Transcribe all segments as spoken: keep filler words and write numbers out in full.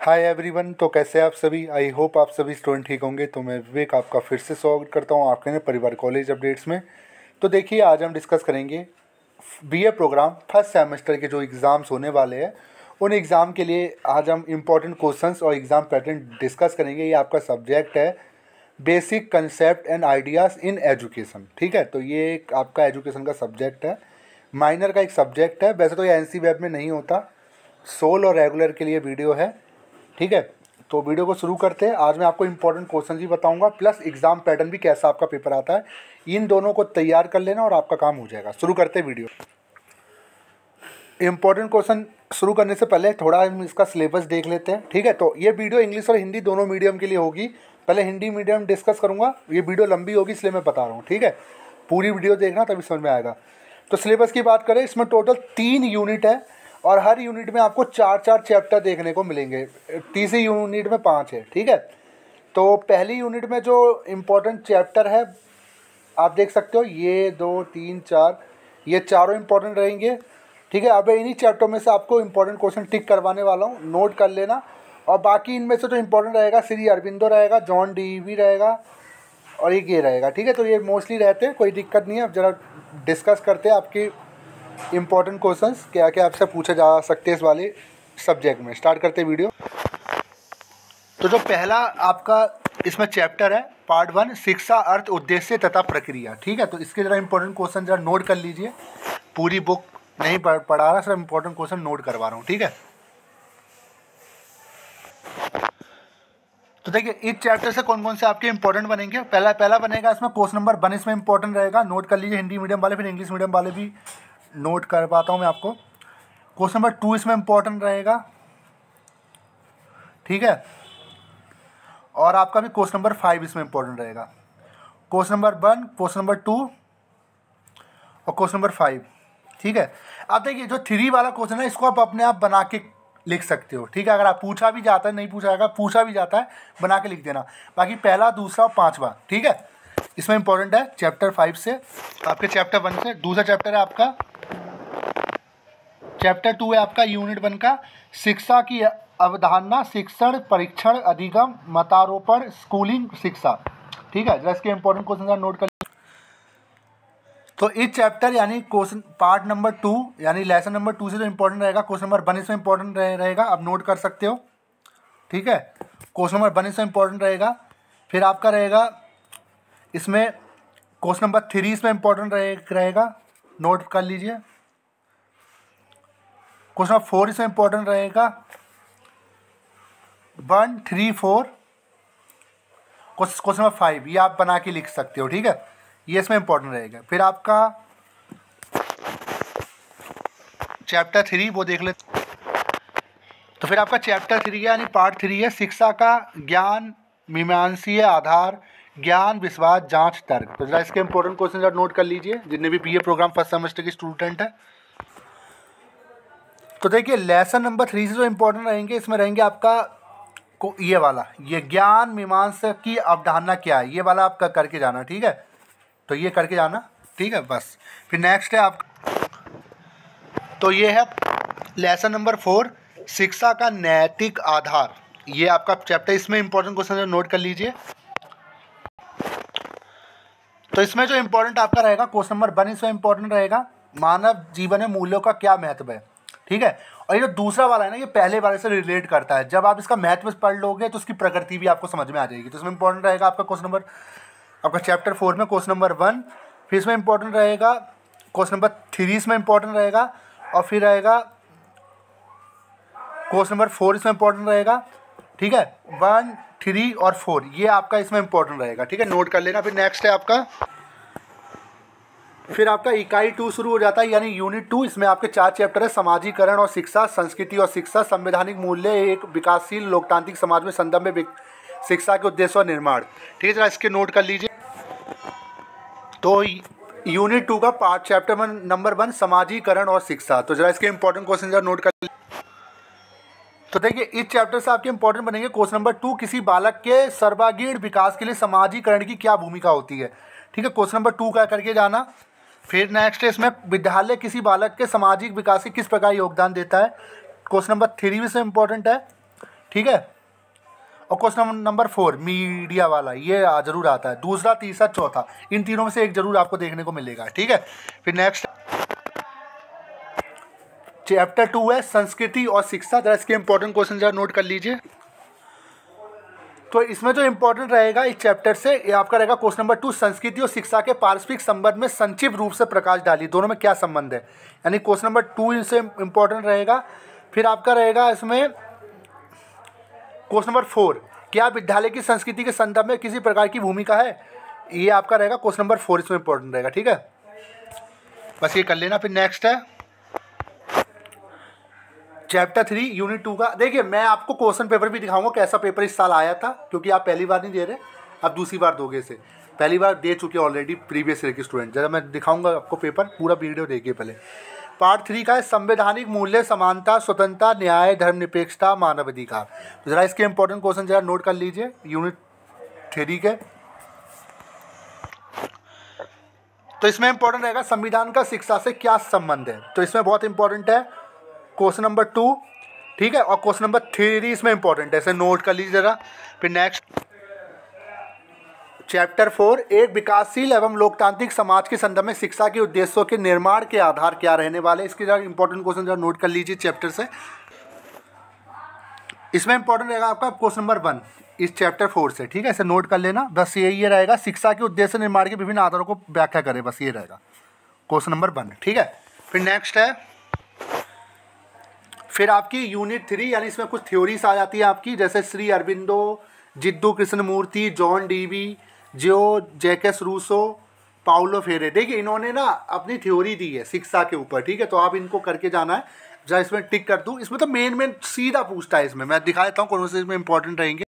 Hi everyone. तो कैसे आप सभी? आई होप आप सभी स्टूडेंट ठीक होंगे। तो मैं विवेक आपका फिर से स्वागत करता हूं आपके नए परिवार कॉलेज अपडेट्स में। तो देखिए, आज हम डिस्कस करेंगे बीए प्रोग्राम फर्स्ट सेमेस्टर के जो एग्ज़ाम्स होने वाले हैं उन एग्ज़ाम के लिए आज हम इम्पोर्टेंट क्वेश्चंस और एग्ज़ाम पैटर्न डिस्कस करेंगे। ये आपका सब्जेक्ट है basic concept and ideas in education. ठीक है, तो ये एक आपका एजुकेशन का सब्जेक्ट है, माइनर का एक सब्जेक्ट है। वैसे तो ये एन सी वेब में नहीं होता, सोल और रेगुलर के लिए वीडियो है। ठीक है, तो वीडियो को शुरू करते हैं। आज मैं आपको इंपॉर्टेंट क्वेश्चन भी बताऊंगा, प्लस एग्जाम पैटर्न भी कैसा आपका पेपर आता है। इन दोनों को तैयार कर लेना और आपका काम हो जाएगा। शुरू करते हैं वीडियो। इंपॉर्टेंट क्वेश्चन शुरू करने से पहले थोड़ा हम इसका सिलेबस देख लेते हैं। ठीक है, तो ये वीडियो इंग्लिश और हिंदी दोनों मीडियम के लिए होगी। पहले हिंदी मीडियम डिस्कस करूँगा, ये वीडियो लंबी होगी इसलिए मैं बता रहा हूँ। ठीक है, पूरी वीडियो देखना तभी समझ में आएगा। तो सिलेबस की बात करें, इसमें टोटल तीन यूनिट है और हर यूनिट में आपको चार चार चैप्टर देखने को मिलेंगे। तीसरी यूनिट में पाँच है। ठीक है, तो पहली यूनिट में जो इम्पोर्टेंट चैप्टर है आप देख सकते हो, ये दो तीन चार, ये चारों इम्पोर्टेंट रहेंगे। ठीक है, अब इन्हीं चैप्टर में से आपको इम्पोर्टेंट क्वेश्चन टिक करवाने वाला हूँ, नोट कर लेना। और बाकी इनमें से जो इम्पोर्टेंट रहेगा, श्री अरबिंदो रहेगा, जॉन डीवी रहेगा और एक ये रहेगा। ठीक है, तो ये मोस्टली रहते हैं, कोई दिक्कत नहीं है। अब जरा डिस्कस करते हैं आपकी इम्पोर्टेंट क्वेश्चंस क्या क्या आपसे पूछे जा सकते हैं इस वाले सब्जेक्ट में। स्टार्ट करते हैं वीडियो। तो जो पहला आपका इसमें चैप्टर है पार्ट वन, शिक्षा अर्थ उद्देश्य तथा प्रक्रिया। ठीक है, तो इसके जरा इंपॉर्टेंट क्वेश्चन जरा नोट कर लीजिए। पूरी बुक नहीं पढ़ पढ़ा रहा, सिर्फ इंपॉर्टेंट क्वेश्चन नोट करवा रहा हूँ। ठीक है, तो देखिए इस चैप्टर से कौन कौन से आपके इंपॉर्टेंट बनेंगे। पहला पहला बनेगा इसमें क्वेश्चन नंबर वन, इसमें इंपॉर्टेंट रहेगा, नोट कर लीजिए। हिंदी मीडियम वाले, फिर इंग्लिश मीडियम वाले भी नोट कर पाता हूँ मैं आपको। क्वेश्चन नंबर टू इसमें इंपॉर्टेंट रहेगा। ठीक है, और आपका भी क्वेश्चन नंबर फाइव इसमें इंपॉर्टेंट रहेगा। Question number one, question number two और क्वेश्चन नंबर फाइव। ठीक है, अब देखिए जो थ्री वाला क्वेश्चन है इसको आप अपने आप बना के लिख सकते हो। ठीक है, अगर आप पूछा भी जाता है, नहीं पूछा जाएगा, पूछा भी जाता है, बना के लिख देना। बाकी पहला, दूसरा और पांचवा, ठीक है, इसमें इंपॉर्टेंट है चैप्टर फाइव से, आपके चैप्टर वन से। दूसरा चैप्टर है आपका चैप्टर टू है आपका यूनिट वन का, शिक्षा की अवधारणा, शिक्षण, परीक्षण, अधिगम, मतारोपण, स्कूलिंग शिक्षा। ठीक है, जरा इसके इंपॉर्टेंट क्वेश्चन नोट कर। तो इस चैप्टर यानी क्वेश्चन पार्ट नंबर टू यानी लेसन नंबर टू से जो इंपॉर्टेंट रहेगा, क्वेश्चन नंबर वन इसमें इंपॉर्टेंट रहे, रहेगा, आप नोट कर सकते हो। ठीक है, क्वेश्चन नंबर वन इसमें इंपॉर्टेंट रहेगा। फिर आपका रहेगा इसमें क्वेश्चन नंबर थ्री इसमें इंपॉर्टेंट रहे, रहेगा, नोट कर लीजिए। क्वेश्चन नंबर फोर इसमें इंपॉर्टेंट रहेगा, one three four. Question number five ये आप बना के लिख सकते हो। ठीक है, ये इसमें इंपॉर्टेंट रहेगा। फिर आपका चैप्टर थ्री वो देख ले। तो फिर आपका चैप्टर थ्री यानी पार्ट थ्री है, शिक्षा का ज्ञान, मीमांसीय आधार, ज्ञान, विश्वास, जांच, तर्क। तो जरा इसके इंपॉर्टेंट क्वेश्चन जरा नोट कर लीजिए जितने भी बीए प्रोग्राम फर्स्ट सेमेस्टर के स्टूडेंट है। तो देखिए लेसन नंबर थ्री से जो इंपॉर्टेंट रहेंगे, इसमें रहेंगे आपका को ये वाला, ये ज्ञान मीमांसा की अवधारणा क्या है, ये वाला आपका करके जाना। ठीक है, तो ये करके जाना। ठीक है, बस। फिर नेक्स्ट है आप, तो ये है लेसन नंबर फोर, शिक्षा का नैतिक आधार, ये आपका चैप्टर, इसमें इंपॉर्टेंट क्वेश्चन नोट कर लीजिए। तो इसमें जो इंपॉर्टेंट आपका रहेगा क्वेश्चन नंबर वन इसमें इंपॉर्टेंट रहेगा, मानव जीवन में मूल्यों का क्या महत्व है। ठीक है, और ये जो दूसरा वाला है ना, ये पहले वाले से रिलेट करता है। जब आप इसका महत्व पढ़ लोगे तो उसकी प्रकृति भी आपको समझ में आ जाएगी। तो इसमें इंपॉर्टेंट रहेगा आपका क्वेश्चन नंबर, आपका चैप्टर फोर में क्वेश्चन नंबर वन। फिर इसमें इंपॉर्टेंट रहेगा क्वेश्चन नंबर थ्री इसमें इंपॉर्टेंट रहेगा, और फिर रहेगा क्वेश्चन नंबर फोर इसमें इंपॉर्टेंट रहेगा। ठीक है, वन थ्री और फोर ये आपका इसमें इंपॉर्टेंट रहेगा। ठीक है, नोट कर लेना। फिर नेक्स्ट है आपका, फिर आपका इकाई टू शुरू हो जाता है यानी यूनिट टू। इसमें आपके चार चैप्टर है, समाजीकरण और शिक्षा, संस्कृति और शिक्षा, संवैधानिक मूल्य, एक विकासशील लोकतांत्रिक समाज में संदर्भ में शिक्षा के उद्देश्य और निर्माण। ठीक है, जरा इसके नोट कर लीजिए। तो यूनिट टू का पार्ट चैप्टर नंबर वन, समाजीकरण और शिक्षा। तो जरा इसके इंपॉर्टेंट क्वेश्चन जरा नोट कर लीजिए। तो देखिए इस चैप्टर से आपके इंपॉर्टेंट बनेंगे क्वेश्चन नंबर टू, किसी बालक के सर्वांगीण विकास के लिए समाजीकरण की क्या भूमिका होती है। ठीक है, क्वेश्चन नंबर टू का करके जाना। फिर नेक्स्ट है इसमें विद्यालय किसी बालक के सामाजिक विकास के किस प्रकार योगदान देता है। क्वेश्चन नंबर थ्री भी से इंपॉर्टेंट है। ठीक है। और क्वेश्चन नंबर फोर मीडिया वाला, ये जरूर आता है। दूसरा, तीसरा, चौथा, इन तीनों में से एक जरूर आपको देखने को मिलेगा, ठीक है। फिर नेक्स्ट चैप्टर टू है संस्कृति और शिक्षा। जरा इसके इंपॉर्टेंट क्वेश्चन जरा नोट कर लीजिए। तो इसमें जो इंपॉर्टेंट रहेगा इस चैप्टर से, ये आपका रहेगा क्वेश्चन नंबर टू, संस्कृति और शिक्षा के पारस्परिक संबंध में संक्षिप्त रूप से प्रकाश डालिए। दोनों में क्या संबंध है, यानी क्वेश्चन नंबर टू इनसे इंपॉर्टेंट रहेगा। फिर आपका रहेगा इसमें क्वेश्चन नंबर फोर, क्या विद्यालय की संस्कृति के संदर्भ में किसी प्रकार की भूमिका है, ये आपका रहेगा क्वेश्चन नंबर फोर, इसमें इंपॉर्टेंट रहेगा, ठीक है। बस ये कर लेना। फिर नेक्स्ट है चैप्टर थ्री यूनिट टू का। देखिए मैं आपको क्वेश्चन पेपर भी दिखाऊंगा कैसा पेपर इस साल आया था, क्योंकि आप पहली बार नहीं दे रहे, अब दूसरी बार दोगे इसे। पहली बार दे चुके ऑलरेडी प्रीवियस ईयर के स्टूडेंट। जरा मैं दिखाऊंगा आपको पेपर, पूरा वीडियो देखिए पहले। पार्ट थ्री का है संवैधानिक मूल्य, समानता, स्वतंत्रता, न्याय, धर्मनिरपेक्षता, मानवाधिकार। तो जरा इसके इंपॉर्टेंट क्वेश्चन जरा नोट कर लीजिए यूनिट थ्री के। तो इसमें इंपॉर्टेंट रहेगा संविधान का शिक्षा से क्या संबंध है, तो इसमें बहुत इंपॉर्टेंट है क्वेश्चन नंबर टू, ठीक है। और क्वेश्चन नंबर थ्री इसमें इंपॉर्टेंट है, इसे नोट कर लीजिए जरा। फिर नेक्स्ट चैप्टर फोर, एक विकासशील एवं लोकतांत्रिक समाज के संदर्भ में शिक्षा के उद्देश्यों के निर्माण के आधार क्या रहने वाले, इसके जरा इंपॉर्टेंट क्वेश्चन जरा नोट कर लीजिए चैप्टर से। इसमें इंपॉर्टेंट रहेगा आपका क्वेश्चन नंबर वन इस चैप्टर फोर से, ठीक है, इसे नोट कर लेना। बस ये ये रहेगा, शिक्षा के उद्देश्य निर्माण के विभिन्न आधारों को व्याख्या करें, बस ये रहेगा क्वेश्चन नंबर वन, ठीक है। फिर नेक्स्ट है फिर आपकी यूनिट थ्री, यानी इसमें कुछ थ्योरीज आ जाती है आपकी, जैसे Shri Aurobindo, Jiddu Krishnamurti, John Dewey, Jean Jacques Rousseau, Paulo Freire. देखिए इन्होंने ना अपनी थ्योरी दी है शिक्षा के ऊपर, ठीक है, तो आप इनको करके जाना है। जरा इसमें टिक कर दूं, इसमें तो मेन मेन सीधा पूछता है, इसमें मैं दिखा देता हूँ कौन से इसमें इंपॉर्टेंट रहेंगे।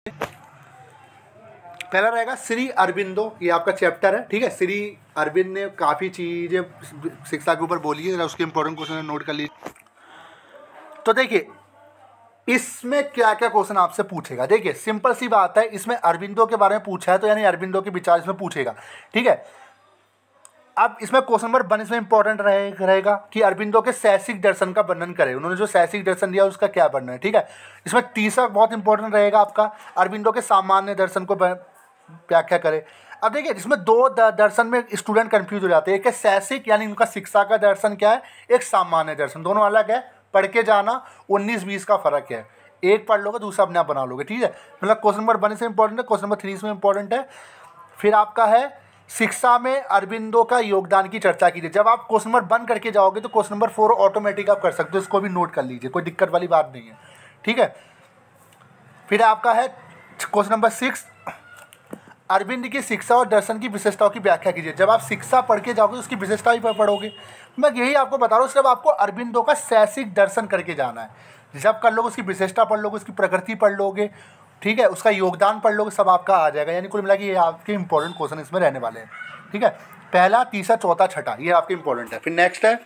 पहला रहेगा श्री अरबिंदो, ये आपका चैप्टर है, ठीक है। श्री अरबिंद ने काफ़ी चीज़ें शिक्षा के ऊपर बोली है, जरा उसके इंपॉर्टेंट क्वेश्चन नोट कर लीजिए। तो देखिए इसमें क्या क्या क्वेश्चन आपसे पूछेगा, देखिए सिंपल सी बात है, इसमें अरबिंदो के बारे में पूछा है, तो यानी अरबिंदो के विचार इसमें पूछेगा, ठीक है। अब इसमें क्वेश्चन नंबर वन इसमें इंपॉर्टेंट रहे, रहेगा कि अरबिंदो के शैक्षिक दर्शन का वर्णन करें, उन्होंने जो शैक्षिक दर्शन दिया उसका क्या वर्णन है, ठीक है। इसमें तीसरा बहुत इंपॉर्टेंट रहेगा आपका, अरबिंदो के सामान्य दर्शन को व्याख्या करें। अब देखिए इसमें दो दर्शन में स्टूडेंट कंफ्यूज हो जाते हैं, एक है शैक्षिक यानी उनका शिक्षा का दर्शन क्या है, एक सामान्य दर्शन, दोनों अलग है, पढ़ के जाना, उन्नीस बीस का फर्क है, एक पढ़ लोगे दूसरा अपने आप बना लोगे, ठीक है। मतलब क्वेश्चन नंबर वन से इंपॉर्टेंट है, क्वेश्चन नंबर थ्री इसमें इंपॉर्टेंट है। फिर आपका है शिक्षा में अरबिंदो का योगदान की चर्चा कीजिए। जब आप क्वेश्चन नंबर वन करके जाओगे तो क्वेश्चन नंबर फोर ऑटोमेटिक आप कर सकते हो, इसको भी नोट कर लीजिए, कोई दिक्कत वाली बात नहीं है, ठीक है। फिर आपका है क्वेश्चन नंबर सिक्स, अरविंद की शिक्षा और दर्शन की विशेषताओं की व्याख्या कीजिए। जब आप शिक्षा पढ़ के जाओगे उसकी विशेषता भी पढ़ोगे, मैं यही आपको बता रहा हूँ, सिर्फ आपको अरबिंदो का शैक्षिक दर्शन करके जाना है। जब कर लोगे उसकी विशेषता पढ़ लोगे, उसकी प्रकृति पढ़ लोगे, ठीक है, उसका योगदान पढ़ लोगे, सब आपका आ जाएगा। यानी कुल मिला के ये आपके इंपॉर्टेंट क्वेश्चन इसमें रहने वाले हैं, ठीक है। पहला, तीसरा, चौथा, छठा, ये आपके इंपॉर्टेंट है। फिर नेक्स्ट है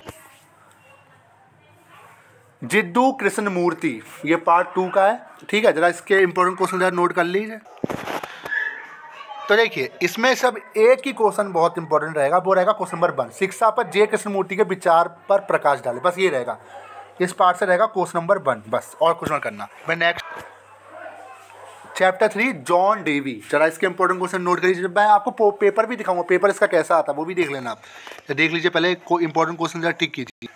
जिद्दू कृष्णमूर्ति, ये पार्ट टू का है, ठीक है। जरा इसके इंपॉर्टेंट क्वेश्चन जरा नोट कर लीजिए। तो देखिए इसमें सब एक ही क्वेश्चन बहुत इंपॉर्टेंट रहेगा, वो रहेगा क्वेश्चन नंबर वन, शिक्षा पर जे कृष्णमूर्ति के विचार पर प्रकाश डाले, बस ये रहेगा, इस पार्ट से रहेगा क्वेश्चन नंबर वन, बस और कुछ मत करना। मैं next chapter three John Dewey, जरा इसके इंपॉर्टेंट क्वेश्चन नोट कर लीजिए। मैं आपको पेपर भी दिखाऊंगा, पेपर इसका कैसा आता है वो भी देख लेना आप, तो देख लीजिए पहले इंपॉर्टेंट क्वेश्चन जरा टिक कीजिए।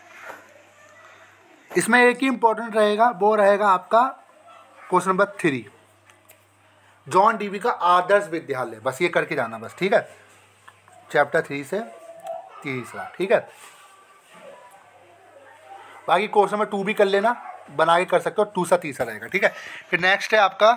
इसमें एक ही इंपॉर्टेंट रहेगा, वो रहेगा आपका question number three, John Dewey का आदर्श विद्यालय, बस ये करके जाना बस, ठीक है। चैप्टर थ्री से तीसरा, ठीक है। बाकी क्वेश्चन नंबर टू भी कर लेना, बना के कर सकते हो, टू सा तीसरा रहेगा, ठीक है। फिर नेक्स्ट है आपका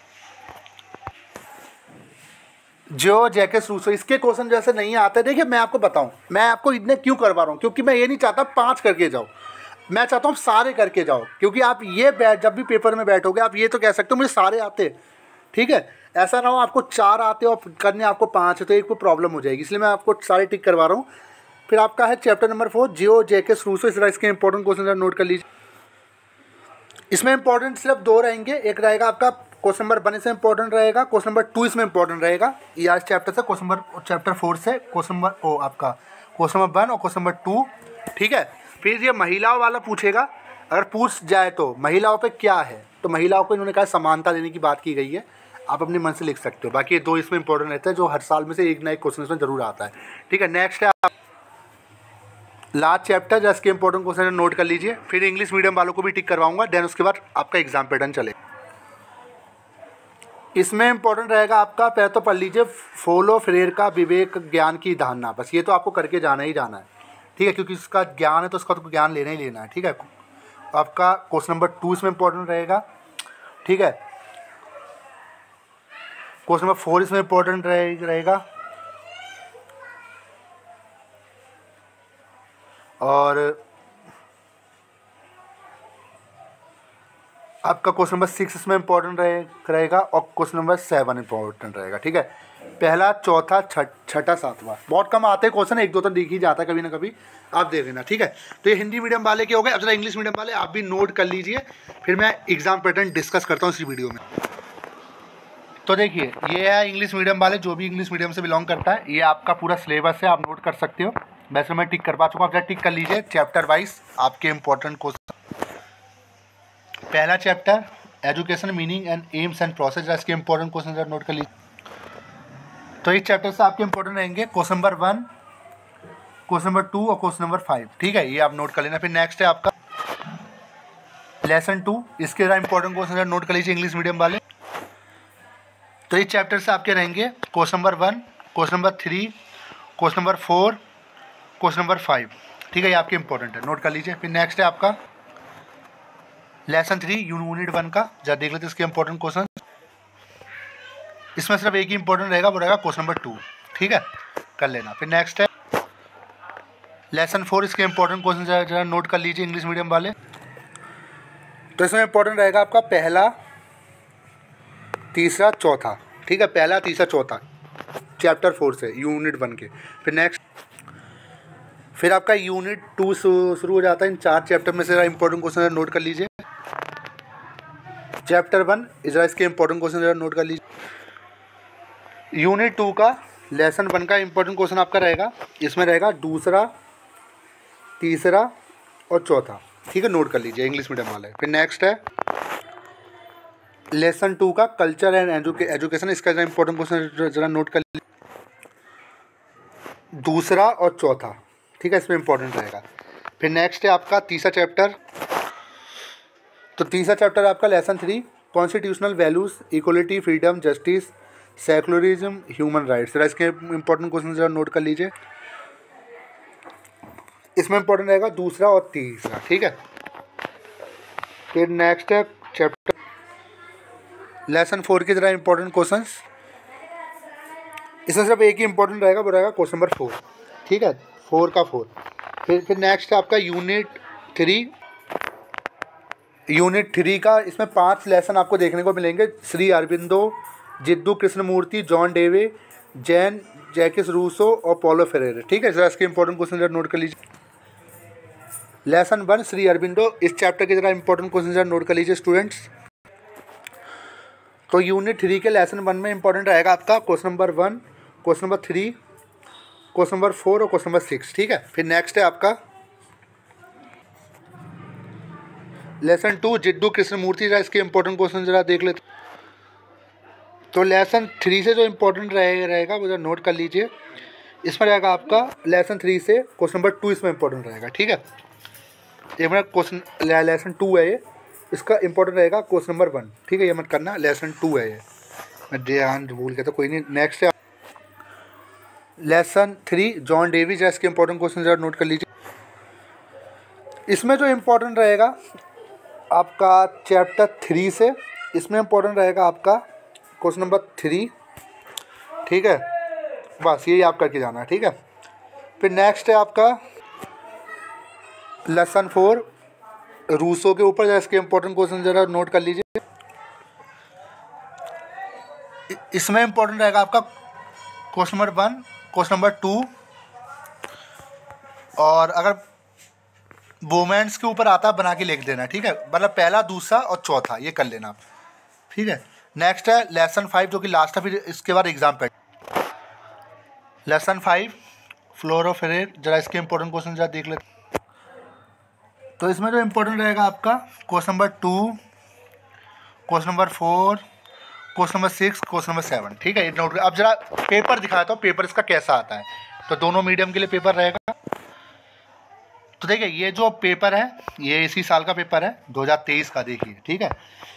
जियो जैकस रूसो, इसके क्वेश्चन जैसे नहीं आते। देखिए मैं आपको बताऊं, मैं आपको इतने क्यों करवा रहा हूँ, क्योंकि मैं ये नहीं चाहता पाँच करके जाओ, मैं चाहता हूँ सारे करके जाओ, क्योंकि आप ये बैठ जब भी पेपर में बैठोगे आप ये तो कह सकते हो मुझे सारे आते, ठीक है। ऐसा ना हो आपको चार आते हो करने आपको पाँच है तो एक को प्रॉब्लम हो जाएगी, इसलिए मैं आपको सारे टिक करवा रहा हूँ। फिर आपका है chapter number four Jean Jacques Rousseau, इस तरह इसके इंपॉर्टेंट क्वेश्चन नोट कर लीजिए। इसमें इंपॉर्टेंट सिर्फ दो रहेंगे, एक रहेगा आपका क्वेश्चन नंबर वन से इंपॉर्टेंट रहेगा, क्वेश्चन नंबर टू इसमें इंपॉर्टेंट रहेगा, ये आज चैप्टर से क्वेश्चन नंबर चैप्टर फोर से क्वेश्चन नंबर ओ आपका क्वेश्चन नंबर वन और क्वेश्चन नंबर टू, ठीक है। फिर ये महिलाओं वाला पूछेगा, अगर पूछ जाए तो महिलाओं पे क्या है, तो महिलाओं को इन्होंने कहा समानता देने की बात की गई है, आप अपने मन से लिख सकते हो। बाकी ये दो इसमें इंपॉर्टेंट रहते हैं जो हर साल में से एक ना एक क्वेश्चन इसमें जरूर आता है, ठीक है। नेक्स्ट है लास्ट चैप्टर, जस्ट के इंपॉर्टेंट क्वेश्चन नोट कर लीजिए, फिर इंग्लिश मीडियम वालों को भी टिक करवाऊंगा, देन उसके बाद आपका एग्जाम पैटर्न चलेगा। इसमें इंपॉर्टेंट रहेगा आपका, पहले तो पढ़ लीजिए फोलो फ्रेयर का विवेक ज्ञान की धारणा, बस ये तो आपको करके जाना ही जाना है, ठीक है, क्योंकि इसका ज्ञान है तो उसका तो ज्ञान लेना ही लेना है, ठीक है। आपका क्वेश्चन नंबर टू इसमें इंपॉर्टेंट रहेगा, ठीक है। क्वेश्चन नंबर फोर इसमें इंपॉर्टेंट रहेगा, और आपका क्वेश्चन नंबर सिक्स इसमें इंपॉर्टेंट रहेगा, और क्वेश्चन नंबर सेवन इंपॉर्टेंट रहेगा, ठीक है। पहला, चौथा, छठा, सातवां, बहुत कम आते हैं क्वेश्चन, एक दो तो दिख ही जाता है कभी ना कभी, आप देख लेना, ठीक है। तो ये हिंदी मीडियम वाले के हो गए। अब जरा इंग्लिश मीडियम वाले आप भी नोट कर लीजिए, फिर मैं एग्जाम पैटर्न डिस्कस करता हूँ इसी वीडियो में। तो देखिए, ये है इंग्लिश मीडियम वाले, जो भी इंग्लिश मीडियम से बिलोंग करता है, ये आपका पूरा सिलेबस है, आप नोट कर सकते हो। वैसे मैं टिक करवा चुका हूँ, आप जरा टिक कर लीजिए चैप्टर वाइज आपके इंपॉर्टेंट क्वेश्चन। पहला chapter education meaning and aims and process, इसके इंपॉर्टेंट क्वेश्चन जरा नोट कर लीजिए। तो इस चैप्टर से आपके इंपॉर्टेंट रहेंगे question number one, question number two और क्वेश्चन नंबर फाइव, ठीक है, ये आप नोट कर लेना। फिर नेक्स्ट है आपका लेसन टू, इसके जरा इंपॉर्टेंट क्वेश्चन जरा नोट कर लीजिए इंग्लिश मीडियम वाले। तो इस चैप्टर से आपके रहेंगे question number one, question number three, question number four, question number five, ठीक है, ये आपके इंपॉर्टेंट है, नोट कर लीजिए। फिर नेक्स्ट है आपका लेसन थ्री यूनिट वन का, जरा देख लेते हैं इसके इंपॉर्टेंट क्वेश्चन। इसमें सिर्फ एक ही इंपॉर्टेंट रहेगा, वो रहेगा क्वेश्चन नंबर टू, ठीक है, कर लेना। फिर नेक्स्ट है लेसन फोर, इसके इंपॉर्टेंट क्वेश्चन जरा जरा नोट कर लीजिए इंग्लिश मीडियम वाले। तो इसमें इंपॉर्टेंट रहेगा आपका पहला, तीसरा, चौथा, ठीक है, पहला, तीसरा, चौथा चैप्टर फोर से यूनिट वन के। फिर नेक्स्ट फिर आपका यूनिट टू शुरू हो जाता है, इन चार चैप्टर में से इंपॉर्टेंट क्वेश्चन नोट कर लीजिए। चैप्टर वन जरा इसके इंपॉर्टेंट क्वेश्चन जरा नोट कर लीजिए। यूनिट टू का लेसन वन का इंपॉर्टेंट क्वेश्चन आपका रहेगा, इसमें रहेगा दूसरा, तीसरा और चौथा, ठीक है, नोट कर लीजिए इंग्लिश मीडियम वाले। फिर नेक्स्ट है लेसन टू का कल्चर एंड एजुकेशन, इसका जरा इंपॉर्टेंट क्वेश्चन जरा नोट कर लीजिए, दूसरा और चौथा, ठीक है, इसमें इंपॉर्टेंट रहेगा। फिर नेक्स्ट है आपका तीसरा चैप्टर, तो तीसरा चैप्टर आपका lesson three constitutional values, equality, freedom, justice, secularism, human rights, जरा इसके इंपॉर्टेंट क्वेश्चन जरा नोट कर लीजिए। इसमें इंपॉर्टेंट रहेगा दूसरा और तीसरा, ठीक है। फिर नेक्स्ट है चैप्टर लेसन फोर के जरा इंपॉर्टेंट क्वेश्चंस, इसमें सिर्फ एक ही इंपॉर्टेंट रहेगा, वो रहेगा क्वेश्चन नंबर फोर, ठीक है, फोर का फोर। फिर फिर नेक्स्ट है आपका यूनिट थ्री, यूनिट थ्री का इसमें पांच लेसन आपको देखने को मिलेंगे, Shri Aurobindo, Jiddu Krishnamurti, John Dewey, Jean Jacques Rousseau और पोलो फेरेरे, ठीक है, जरा इसके इंपॉर्टेंट क्वेश्चन जरा नोट कर लीजिए। लेसन वन श्री अरबिंदो, इस चैप्टर के जरा इंपॉर्टेंट क्वेश्चन जरा नोट कर लीजिए स्टूडेंट्स। तो यूनिट थ्री के लेसन वन में इंपॉर्टेंट रहेगा आपका question number one, question number three, question number four और क्वेश्चन नंबर सिक्स, ठीक है। फिर नेक्स्ट है आपका लेसन टू जिद्दू कृष्णमूर्ति, जरा इसके इंपॉर्टेंट क्वेश्चन जरा देख लेते। तो लेसन थ्री से जो इंपॉर्टेंट रहे रहेगा वो जरा नोट कर लीजिए, इसमें रहेगा आपका लेसन थ्री से क्वेश्चन नंबर टू इसमें इंपॉर्टेंट रहेगा, ठीक है। ये मेरा क्वेश्चन लेसन टू है, ये इसका इंपॉर्टेंट रहेगा क्वेश्चन नंबर वन, ठीक है, ये मत करना, लेसन टू है ये, मैं ध्यान भूल गया तो कोई नहीं। नेक्स्ट है लेसन थ्री जॉन डेवी, जरा इसके इंपॉर्टेंट क्वेश्चन जरा नोट कर लीजिए। इसमें जो इम्पोर्टेंट रहेगा आपका चैप्टर थ्री से, इसमें इम्पोर्टेंट रहेगा आपका क्वेश्चन नंबर थ्री, ठीक है, बस यही आप करके जाना है, ठीक है। फिर नेक्स्ट है आपका लेसन फोर रूसो के ऊपर, जरा इसके इम्पोर्टेंट क्वेश्चन जरा नोट कर लीजिए। इसमें इम्पोर्टेंट रहेगा आपका question number one, question number two, और अगर वोमेंट्स के ऊपर आता है बना के लिख देना, ठीक है, मतलब पहला, दूसरा और चौथा ये कर लेना आप, ठीक है। नेक्स्ट है लेसन फाइव जो कि लास्ट है, फिर इसके बाद एग्जाम पे लेसन फाइव फ्लोरोफेरेट, जरा इसके इंपॉर्टेंट क्वेश्चन जरा देख लेते। तो इसमें जो इम्पोर्टेंट रहेगा आपका question number two, question number four, question number six, question number seven. ठीक है, ये नोट। अब जरा पेपर दिखाता हूँ, पेपर इसका कैसा आता है। तो दोनों मीडियम के लिए पेपर रहेगा। तो देखिए ये जो पेपर है ये इसी साल का पेपर है, दो हज़ार तेईस का। देखिए ठीक है,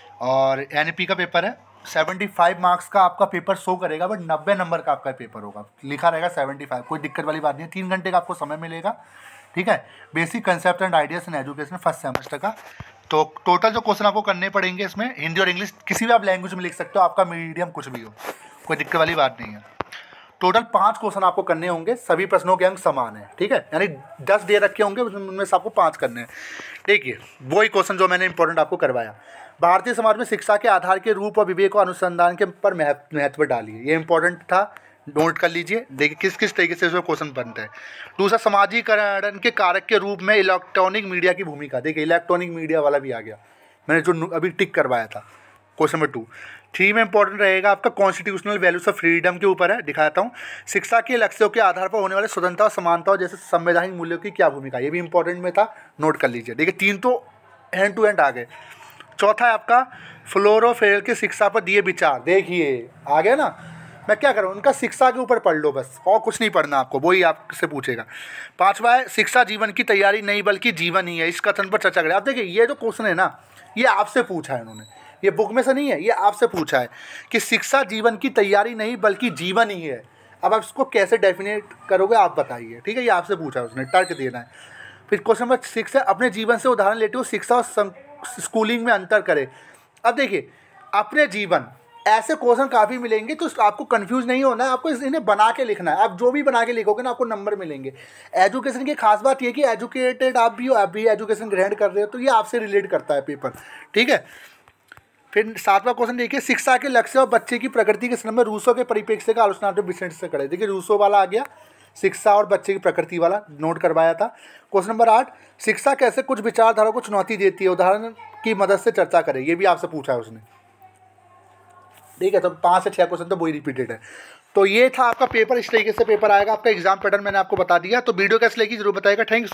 और एन ई पी का पेपर है। पचहत्तर मार्क्स का आपका पेपर शो करेगा, बट नब्बे नंबर का आपका पेपर होगा, लिखा रहेगा पचहत्तर। कोई दिक्कत वाली बात नहीं है। तीन घंटे का आपको समय मिलेगा। ठीक है, basic concept and ideas in education first semester का। तो टोटल जो क्वेश्चन आपको करने पड़ेंगे इसमें, हिंदी और इंग्लिश किसी भी आप लैंग्वेज में लिख सकते हो, आपका मीडियम कुछ भी हो, कोई दिक्कत वाली बात नहीं है। टोटल पाँच क्वेश्चन आपको करने होंगे, सभी प्रश्नों के अंक समान है। ठीक है, यानी दस दे रखे होंगे, उनमें से आपको पाँच करने हैं। देखिए वही क्वेश्चन जो मैंने इंपॉर्टेंट आपको करवाया। भारतीय समाज में शिक्षा के आधार के रूप और विवेक और अनुसंधान के पर महत्व डालिए। ये इंपॉर्टेंट था, नोट कर लीजिए। देखिए किस किस तरीके से इसमें क्वेश्चन बनता है। दूसरा, समाजीकरण के कारक के रूप में इलेक्ट्रॉनिक मीडिया की भूमिका। देखिए इलेक्ट्रॉनिक मीडिया वाला भी आ गया, मैंने जो अभी टिक करवाया था। क्वेश्चन नंबर टू, थ्री में इंपॉर्टेंट रहेगा आपका कॉन्स्टिट्यूशनल वैल्यूज ऑफ फ्रीडम के ऊपर है, दिखाता हूँ। शिक्षा के लक्ष्यों के आधार पर होने वाले स्वतंत्रता और समानता और जैसे संवैधानिक मूल्यों की क्या भूमिका, ये भी इंपॉर्टेंट में था, नोट कर लीजिए। देखिए तीन तो हैंड टू हैंड आ गए। चौथा है आपका फ्लोरोफेल की शिक्षा पर दिए विचार। देखिए आ गया ना, मैं क्या करूँ, उनका शिक्षा के ऊपर पढ़ लो बस, और कुछ नहीं पढ़ना आपको, वही आपसे पूछेगा। पांचवा है शिक्षा जीवन की तैयारी नहीं बल्कि जीवन ही है, इस कथन पर चर्चा करें। अब देखिए ये जो क्वेश्चन है ना, ये आपसे पूछा है उन्होंने, ये बुक में से नहीं है, ये आपसे पूछा है कि शिक्षा जीवन की तैयारी नहीं बल्कि जीवन ही है। अब आप इसको कैसे डेफिनेट करोगे आप बताइए। ठीक है, ये आपसे पूछा है, उसने तर्क देना है। फिर क्वेश्चन नंबर सिक्स है, अपने जीवन से उदाहरण लेते हुए शिक्षा और स्कूलिंग में अंतर करें। अब देखिए अपने जीवन, ऐसे क्वेश्चन काफ़ी मिलेंगे, तो आपको कंफ्यूज नहीं होना है, आपको इन्हें बना के लिखना है। आप जो भी बना के लिखोगे ना, आपको नंबर मिलेंगे। एजुकेशन की खास बात ये कि एजुकेटेड आप भी हो, आप भी एजुकेशन ग्रहण कर रहे हो, तो ये आपसे रिलेट करता है पेपर। ठीक है, फिर सातवां क्वेश्चन देखिए, शिक्षा के लक्ष्य और बच्चे की प्रकृति के संदर्भ में रूसो के परिप्रेक्ष्य का आलोचनात्मक विश्लेषण से करें। देखिए रूसो वाला आ गया, शिक्षा और बच्चे की प्रकृति वाला, नोट करवाया था। क्वेश्चन नंबर आठ, शिक्षा कैसे कुछ विचारधारा को चुनौती देती है, उदाहरण की मदद से चर्चा करें। ये भी आपसे पूछा है उसने। ठीक है, तो पाँच से छः क्वेश्चन तो वही रिपीटेड है। तो ये था आपका पेपर, इस तरीके से पेपर आएगा। आपका एग्जाम पैटर्न मैंने आपको बता दिया। तो वीडियो कैसे लगी जरूर बताइएगा। थैंक्स।